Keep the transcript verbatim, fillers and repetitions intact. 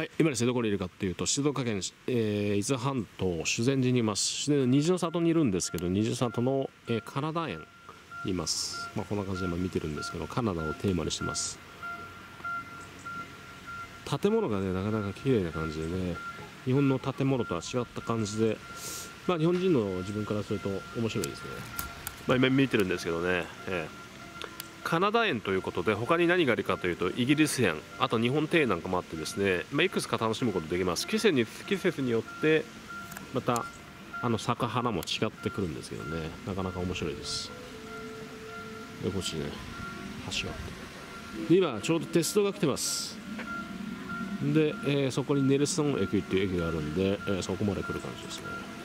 はい、今ですね、どこにいるかっていうと、静岡県、えー、伊豆半島修善寺にいます。虹の里にいるんですけど、虹の里の、えー、カナダ園にいます。まあ、こんな感じで今見てるんですけど、カナダをテーマにしてます。建物がね、なかなか綺麗な感じでね、日本の建物とは違った感じで、まあ、日本人の自分からすると面白いですね。まあ、今見てるんですけどね、えーカナダ園ということで、他に何があるかというと、イギリス園、あと日本庭園なんかもあってですね、まあ、いくつか楽しむことできます。季節に季節によってまたあの咲く花も違ってくるんですけどね、なかなか面白いです。でこっちね、橋があって、で今ちょうど鉄道が来てます。で、えー、そこにネルソン駅っていう駅があるんで、えー、そこまで来る感じですね。